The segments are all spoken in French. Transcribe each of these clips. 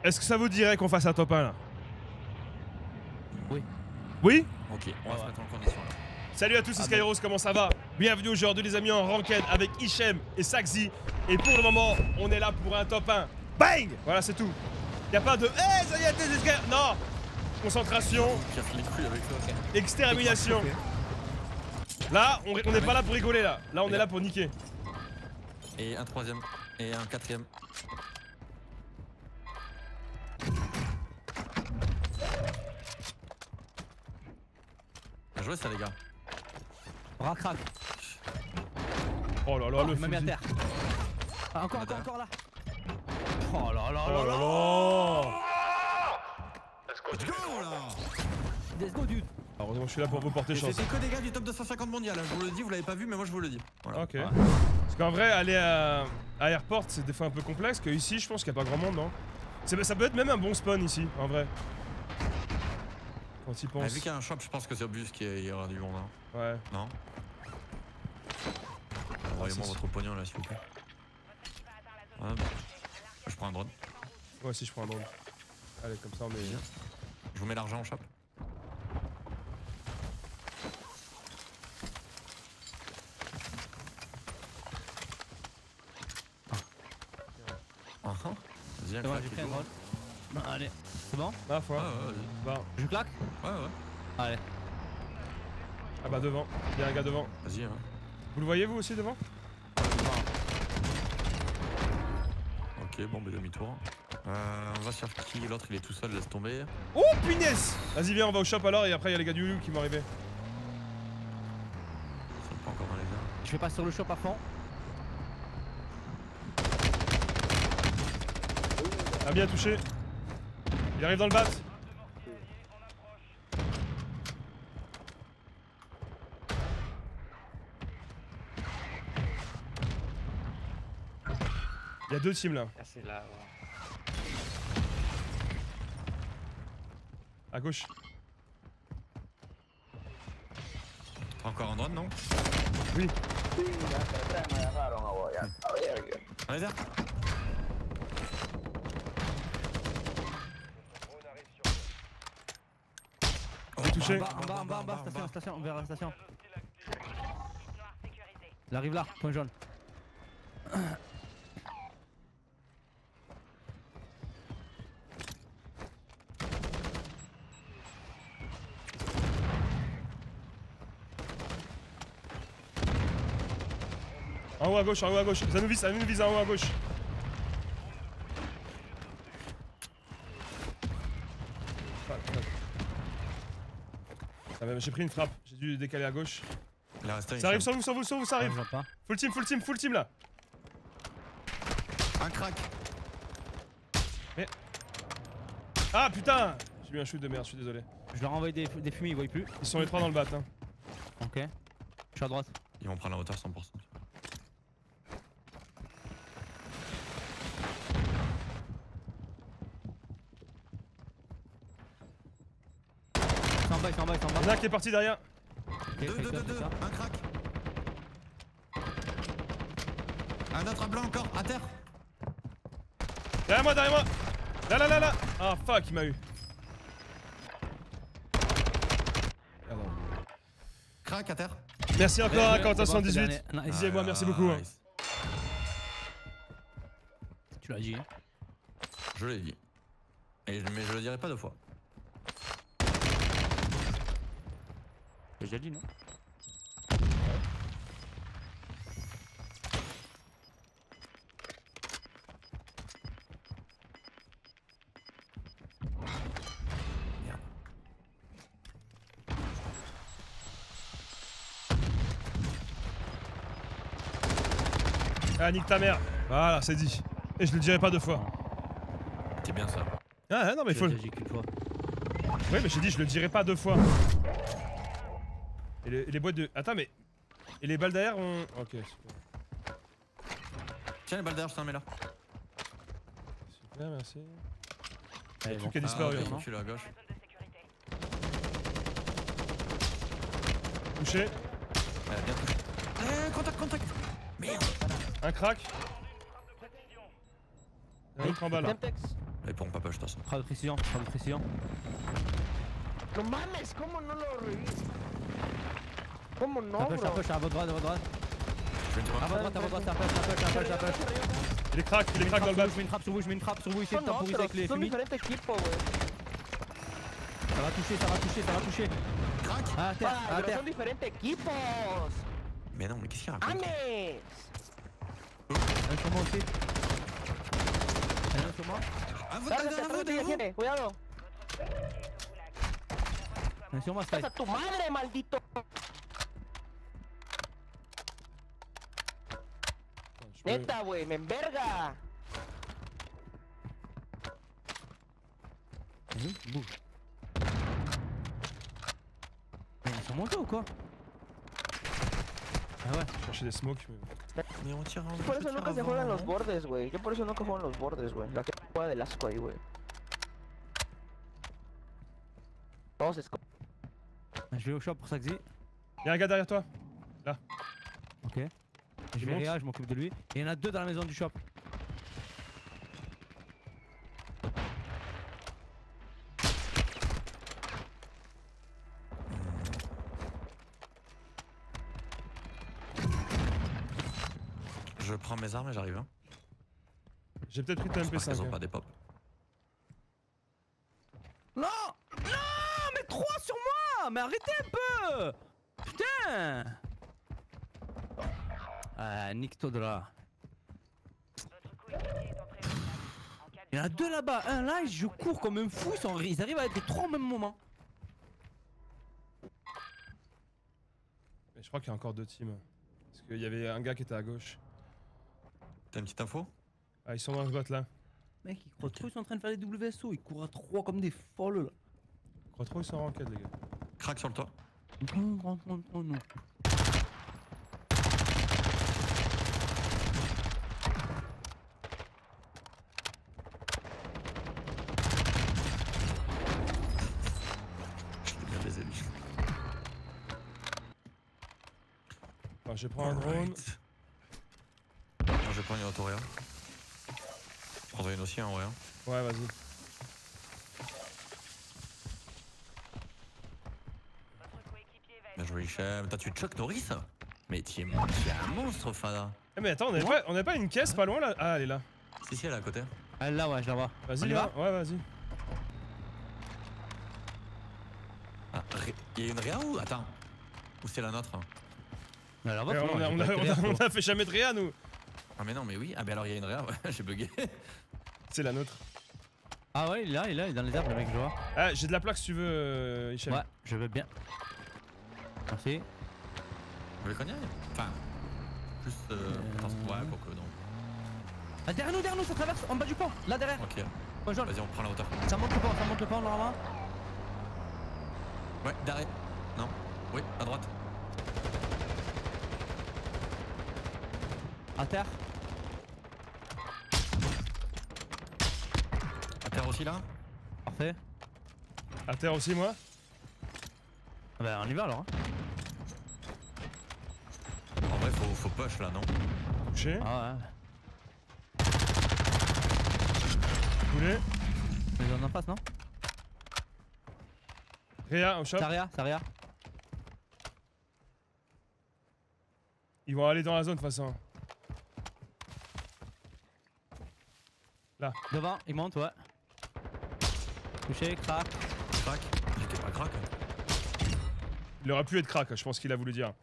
Est-ce que ça vous dirait qu'on fasse un top 1 là? Oui. Oui? Ok, on va se mettre en condition là. Salut à tous, c'est Skyros, comment ça va? Bienvenue aujourd'hui les amis en ranked avec Hichem et Saxi. Et pour le moment, on est là pour un top 1. Bang! Voilà, c'est tout. Y'a pas de hey, ça y est, t'es escaliers. Non! Concentration, Casse les couilles avec toi. extermination. Là, on n'est pas là pour rigoler là. Là, on est là pour niquer. Et un troisième. Et un quatrième. Bien joué ça les gars. Rac-rac. Oh là là, le Il m'a mis à fusil. terre. Ah, encore là. Oh là là Oh là là. là. Let's go là. Let's go dude. Heureusement, je suis là pour vous porter Et chance. c'était que des gars du top 250 mondial, hein. Je vous le dis, vous l'avez pas vu mais moi je vous le dis. Voilà. Ok. Parce qu'en vrai, aller à Airport, c'est des fois un peu complexe. Que ici, je pense qu'il n'y a pas grand monde, non? Ça peut être même un bon spawn ici, en vrai. Quand il pense. Vu qu'il y a un shop, je pense que c'est obvious qu'il y aura du monde. Hein. Ouais. Non? Envoyez-moi votre pognon là s'il vous plaît. Ouais, bah. Je prends un drone. Moi aussi, je prends un drone. Allez, comme ça, on est. Je vous mets l'argent en shop. Vas-y, un C'est bon, claque j'ai et pris un tout. drone. Bon, allez, c'est bon? Ah, foi. Ouais, ouais, Bah. Je claque? ouais. Allez. Ah bah devant. Il y a un gars devant. Vas-y, hein. Vous le voyez vous aussi devant? Ok, bon, demi-tour. On va sur qui? L'autre il est tout seul, laisse tomber. Oh punaise! Vas-y, viens, on va au shop alors et après il y a les gars du Hulu qui vont arriver. Ils sont pas encore dans les airs. Je vais pas sur le shop à fond. Ah, bien touché. Il arrive dans le bat. Il y a deux teams là. C'est là, ouais. À gauche. Encore un drone, non? Oui. Dans les airs. J'ai touché. En bas, station, vers la station. Il arrive là, point jaune. En haut à gauche, Ça nous vise en haut à gauche. Ah, j'ai pris une frappe, j'ai dû décaler à gauche. Il en reste un, Ça arrive sur vous, ça arrive. Je vois pas. Full team là. Un crack. Ah putain! J'ai eu un shoot de merde, je suis désolé. Je leur envoie des fumées, ils voient plus. Ils sont les trois dans le bat. Hein. Ok. Je suis à droite. Ils vont prendre la hauteur 100%. Ils sont en bas. Il y en a un qui est parti derrière. Ok, Deux, fais ça. un crack. Un autre blanc encore, à terre. Derrière moi. Là. Ah fuck, il m'a eu. Ah, non. Crack à terre. Merci encore à Quentin C'est bon, 78. c'est dernier. Nice. Excusez-moi, merci beaucoup. Hein. Nice. Tu l'as dit. Je l'ai dit. Mais je le dirai pas deux fois. J'ai déjà dit non? Ah, nique ta mère. Voilà, c'est dit. Et je le dirai pas deux fois. C'est bien ça. Ah, non, mais il faut le. J'ai dit qu'une fois. Oui, mais j'ai dit, je le dirai pas deux fois. Et les boîtes de. Attends, mais. Et les balles derrière ont. Ok, super. Tiens les balles derrière, je t'en mets là. Super, merci. Allez, Le bon. truc a disparu. Ok, Hein. je suis là à gauche. Touché. Bien touché. Contact. Merde. Un crack. Un autre en bas là. Temtex. Ils pourront pas push de toute façon. Frappe de précision, frappe de précision. No mames, ¿cómo no lo reviso? ¿Cómo no, Ça push, ça bro? push, à votre droite, à votre droite. Je vais une À votre droite, à votre droite, ça push, ça push, ça push, ça push. Il est crack dans le bas. Je mets une frappe sur vous, je mets une frappe sur vous, essayez de No, temporiser pero avec les son fumis. diferentes equipos, güey. Ça va toucher, ça va toucher, ça va toucher. Crac. Ah, à terre, Ah, à pero terre. son diferentes equipos. Mais non, mais qu'est-ce qu'il raconte? ¡Ames! Un sur moi aussi. Un sur moi. Ah, vous Dale, derrière atrás vous, de ti, derrière vous. tiene, cuidado. Un sur moi, Sky. ¡Hasta tu madre, maldito! Neta, güey, me enverga. Bouge. Mais ils sont montés ou quoi? Ah ouais. Chercher des smokes. Mais on tire en Por eso nunca se juegan los bordes, güey. Yo por eso nunca juego en los bordes, güey. La que juega del asco ahí, güey. Todos es... Je vais au shop pour Saxy. Y'a un gars derrière toi. Ok. Je Il vais monte. Réa, je m'occupe de lui. Et il y en a deux dans la maison du shop. Je prends mes armes et j'arrive. Hein. J'ai peut-être pris ta J'espère qu'elles MP5. ont hein. pas des pop. Non! Non! Mais 3 sur moi! Mais arrêtez un peu! Putain! Ah, nique-toi de là. Il y en a deux là-bas. Un là, je cours comme un fou. Ils arrivent à être les trois au même moment. Mais je crois qu'il y a encore deux teams. Parce qu'il y avait un gars qui était à gauche. T'as une petite info? Ah, ils sont dans ce bot là. Mec, ils croient trop, ils sont en train de faire les WSO. Ils courent à 3 comme des folles là. Je crois trop ils sont en ranked les gars. Crac sur le toit. Non. Je l'ai bien baisé lui. Enfin, je prends un drone. Alright. Moi je vais prendre une autoréa. Je prendrai une aussi en vrai. Hein. Ouais, vas-y. Bien joué Hichem. T'as tué Chuck Norris? Mais tu es un monstre Fada. Eh mais attends, on avait pas une caisse pas loin là? Ah, elle est là. Si elle est à côté. Ah là, ouais, je la vois. On Vas-y, y là. va Ouais, vas-y. Ah, il y a une réa ou? Attends. Ou c'est la nôtre? La Eh, vôtre, on, a, non, on, j'ai a, pas on, été a, là, on a fait jamais de réa nous. Ah mais non mais oui. Ah ben alors il y a une réa. Ouais, j'ai bugué. C'est la nôtre. Ah ouais, il est là, il est dans les arbres, le mec, je vois. Ah, j'ai de la plaque si tu veux, Hichem. Ouais, je veux bien. Merci. Vous voulez qu'on y aille? Enfin. Plus attends, ouais, quoique non. Ah, derrière nous, ça traverse en bas du pont, là derrière. Ok. Point jaune. Vas-y on prend la hauteur. Ça monte le pont normalement. Ouais, d'arrêt. Non. Oui, à droite. À terre. À terre aussi là. Parfait. À terre aussi, moi. Ah bah on y va alors. Hein. En vrai faut push là non? Touché. Ah ouais. Coulé. Mais on en face, non? Réa, au shop. Saria. Ils vont aller dans la zone de toute façon. Là. Devant, il monte, ouais. Touché, crack. Crac. J'étais pas crack. Il aurait pu être crack, je pense qu'il a voulu dire.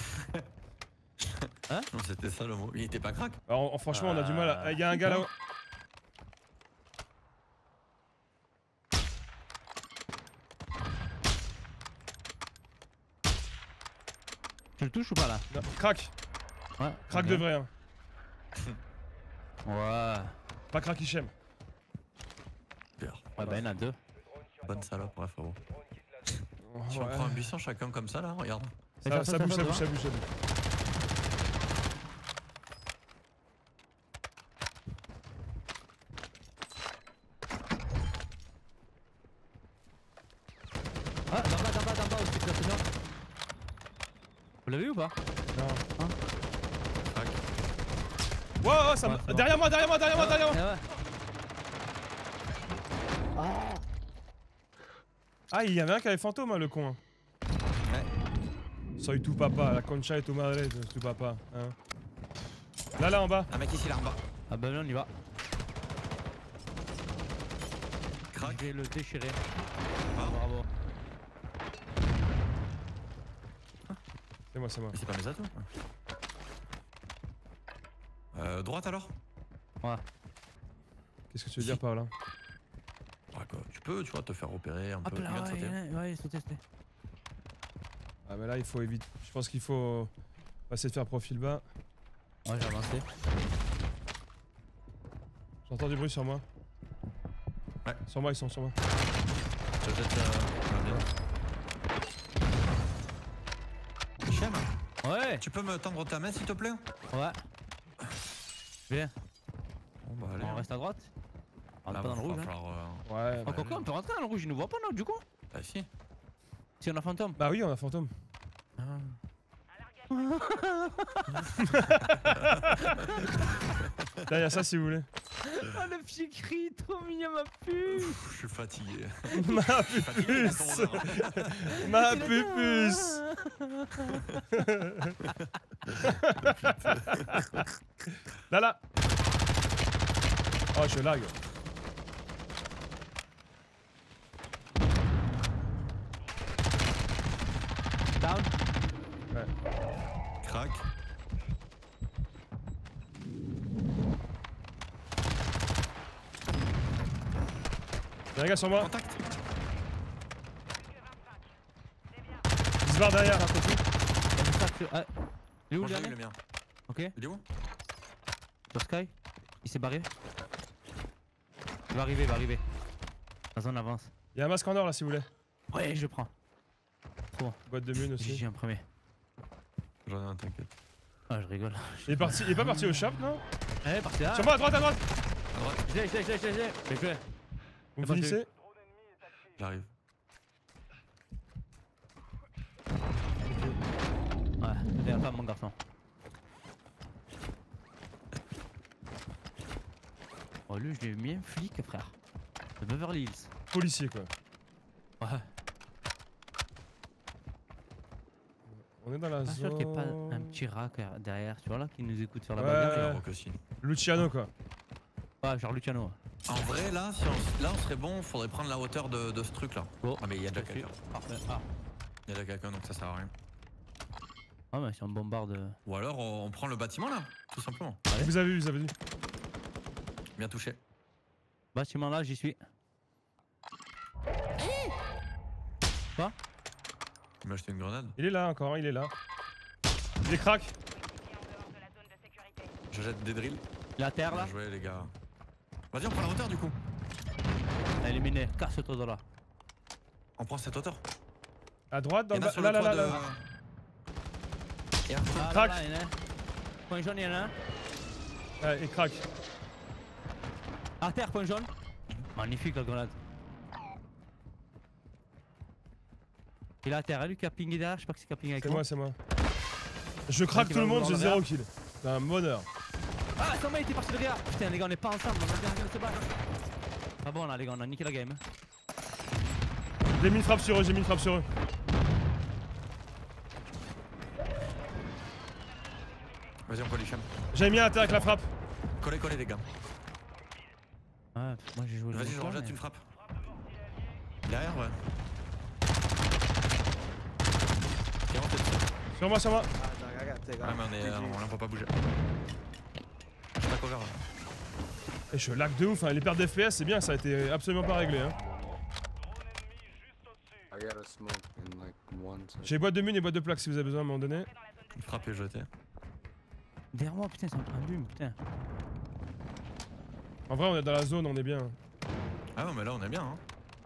Non, c'était ça le mot. Il était pas crack. Alors, franchement, on a du mal à... Il y a un gars là-haut. Tu le touches ou pas là? Non, crack. Ouais. Crack ok. de vrai. Hein. Ouais. Pas crack Hichem. Pire. Ouais, bah il y en a deux. Bonne salope, bref, frérot. Oh, Si on prend un buisson chacun comme ça là, regarde. Ça bouge. Ah, d'en bas aussi, c'est bien. Vous l'avez vu ou pas? Non. Crac. Wow, ça Ouais, me... c'est bon. Derrière moi. Ouais. Ah, il y avait un qui avait fantôme, hein, le con. Hein. Ouais. Soy tu papa, la concha et tu madre, tu papa. Hein. Là, en bas. Un mec ici, là en bas. Ah bah là, on y va. Crac. Je vais le déchirer. Ah. Bravo. C'est moi, c'est moi. Mais c'est pas mes atouts. Droite alors? Ouais. Qu'est-ce que tu veux dire par là? Ouais, quoi. Tu peux, tu vois, te faire repérer un peu. Hop là, Regarde, sauter. ouais, sauter. Ah, mais là, il faut éviter. Je pense qu'il faut essayer de faire profil bas. Ouais, j'ai avancé. J'entends du bruit sur moi. Ouais. Sur moi, ils sont sur moi. Je jette Hichem, Ouais. tu peux me tendre ta main s'il te plaît? Ouais. Viens. Bon bah allez. On reste à droite. On Là, rentre pas dans le rouge. va Hein. falloir, Ouais. Oh, quoi, on peut rentrer dans le rouge, il nous voit pas, non, du coup? Bah si. Si on a fantôme. Bah oui, on a fantôme. Ah. Là, il y a ça si vous voulez. Oh, le petit cri, trop mignon, ma puce. Je suis fatigué. Ma Fatigué, il a pupuce. son heure. Ma pupuce. Là. Oh, je lag. Down. Ouais. Crac. Y'a un gars sur moi. Contact. Il se barre derrière. Ah, il est où Moi le j'ai eu dernier? le mien. Ok, Il est où? sur Sky. Il s'est barré. Il va arriver, Vas-y, on avance. Y'a un masque en or là si vous voulez. Ouais, je prends. Boîte de mune aussi. J'ai un premier. J'en ai un, t'inquiète. Ah, je rigole. Il est pas parti au shop non? Allez, partez là. Sur moi à droite. À droite. Je l'ai. Mais je l'ai. Vous me C'est bon, finissez? J'arrive. Ouais, viens pas, mon garçon. Oh, lui, je l'ai mis un flic, frère. De Beverly Hills. Policier quoi. Ouais. On est dans la Pas sûr qu'il n'y ait pas zone. un petit rat derrière, tu vois là, qui nous écoute faire la Ouais. bagarre. Il y a un rock aussi. Luciano quoi. Ouais, genre Luciano. En vrai, là, si on serait bon, faudrait prendre la hauteur de ce truc là. Bon. Ah, mais il y a déjà quelqu'un. Parfait. Ah. Il y a déjà quelqu'un donc ça sert à rien. Ah, mais si on bombarde. Ou alors on prend le bâtiment là, tout simplement. Vous avez vu. Bien touché. Bâtiment là, j'y suis. Quoi? Il m'a acheté une grenade. Il est là encore, il est là. Il est crack. Je jette des drills. Il est à terre là. Bien joué les gars. Vas-y, on prend la hauteur du coup. Éliminé. Casse-toi de là. On prend cette hauteur. À droite dans Il y le en a sur là le là toit là. de... Et un Ah, Crac. là, il y en a un. Point jaune, il y en a un. Ouais, et crack. À terre, point jaune. Magnifique la grenade. Il est à terre, hein, lui qui a pingé derrière, je sais pas qui a pingé avec C'est moi. moi, c'est moi. Je craque qui tout va le monde, vouloir j'ai le 0 verre. kill. C'est un bonheur. Ah, attends, il était parti de derrière. Putain, les gars, on est pas ensemble, on va se battre. Ah bon, là, les gars, on a niqué la game. Hein. J'ai mis une frappe sur eux, Vas-y, on colle les chams. J'ai mis un à terre avec la frappe. Collez les gars. Ouais, moi j'ai joué le Vas-y, je mouton, rejette mais- une frappe. Derrière, ouais. Tiens, on fait Sur moi. Ouais, mais on peut pas bouger. Je suis pas cover. Et je lag de ouf, hein. Les pertes d'FPS c'est bien, ça a été absolument pas réglé. Hein. J'ai boîte de mine et boîte de plaques si vous avez besoin à un moment donné. Une frappe et jetée. Derrière moi, putain, c'est un bume, putain. En vrai on est dans la zone, on est bien. Ah non, mais là on est bien. Hein.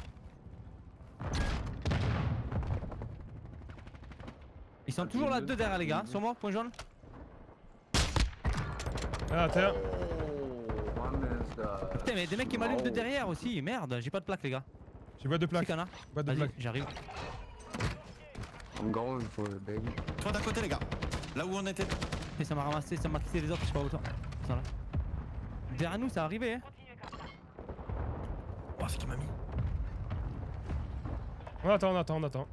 Ils sont toujours là, deux derrière, les gars. Sur moi, point jaune. Ah, à terre. Putain, mais des mecs qui m'allument de derrière aussi. Merde, j'ai pas de plaque, les gars. J'ai boîte de C'est plaques. qu'il y en a. Boîte de Vas-y, plaques. j'arrive. Toi d'à côté, les gars. Là où on était. Et ça m'a ramassé, ça m'a quitté les autres, je sais pas où toi. Attends, là. Derrière nous, ça arrivé, hein. Oh, c'est qui m'a mis. On attend, on attend, on attend.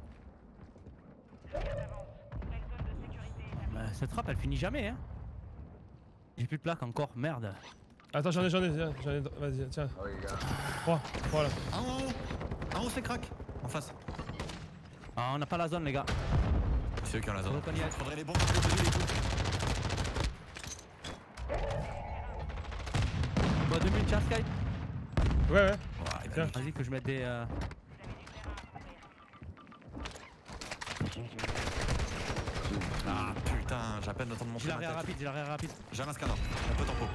Bah, cette trappe elle finit jamais hein. J'ai plus de plaques encore, merde. Attends, j'en ai, vas-y, tiens. 3, là. En haut, c'est crack. En face. Ah, on n'a pas la zone les gars. C'est eux qui ont la zone. Faudrait Faudrait les bombes à côté les coups. Bon, 2 minutes, Sky. Ouais. Tiens. Vas-y que je mette des... Ah putain, j'ai à peine le temps de monter J'ai ma l'arrière tête. rapide. J'ai un scanner, un peu tempo.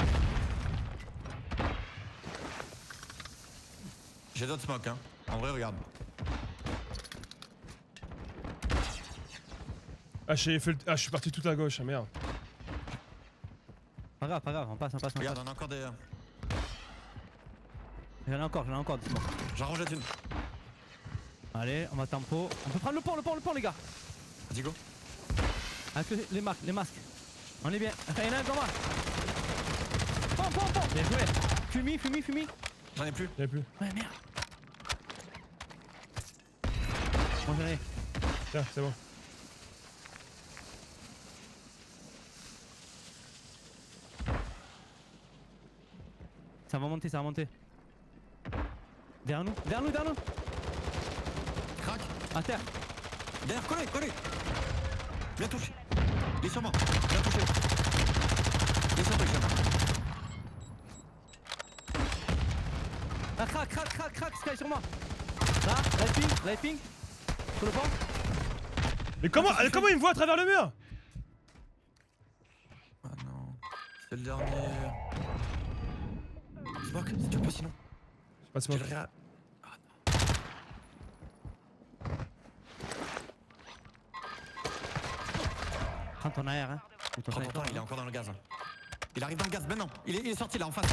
J'ai d'autres smokes hein. En vrai regarde. Ah, je suis parti tout à gauche, merde. Pas grave, on passe. Regarde, on a encore des. J'en ai encore, dis-moi. J'en rejette une. Allez, on va tempo. On peut prendre le pont les gars. Vas-y go. Avec les masques. On est bien. Enfin, il y en a un comme moi. Pont. Bien joué. Fumi. J'en ai plus. J'en ai plus. Ouais, merde. Bon, j'en ai. Tiens, c'est bon. Ça va monter. Derrière nous. Crac. À terre. Derrière, collé. Bien touché. Il est sur moi. Bien touché. Il est sur toi, Ah, crac, Sky sur moi. Là, light ping. Sur le pont. Mais comment il me voit à travers le mur? Ah non. C'est le dernier. Smoke, si tu peux sinon. Pas de smoke. Prends ton air, hein. Prends ton temps, il est encore dans le gaz. Il arrive dans le gaz maintenant. Il est sorti là en face.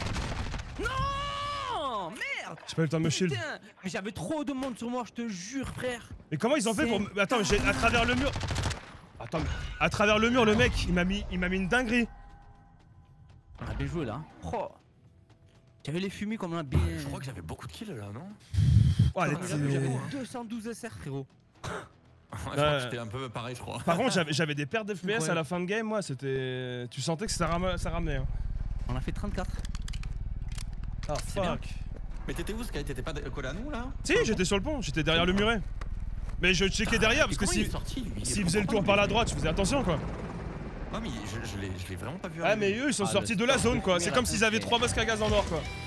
Non, merde. J'ai pas eu le temps de me shield. Putain, mais j'avais trop de monde sur moi, je te jure, frère. Mais comment ils ont fait pour... Attends, mais j'ai à travers le mur... Attends, mais... À travers le mur, le mec, il m'a mis une dinguerie. On a bien joué là. Oh. J'avais les fumées comme on a bien... Je crois que j'avais beaucoup de kills là, non? Oh, les J'avais 212 SR, frérot. Je crois que j'étais un peu pareil, je crois. Par contre, j'avais des pertes d'FPS Ouais. à la fin de game, moi, c'était... Tu sentais que ça ramenait. Hein. On a fait 34. Ah, C'est bien. fuck. Mais t'étais où, Sky? T'étais pas collé à nous là? Si, j'étais sur le pont, j'étais derrière le muret. Mais je checkais derrière parce que s'il faisait le tour par la droite, je faisais attention quoi. Non mais je l'ai vraiment pas vu. Ah mais eux ils sont sortis de la zone quoi, c'est comme s'ils avaient 3 masques à gaz en or quoi.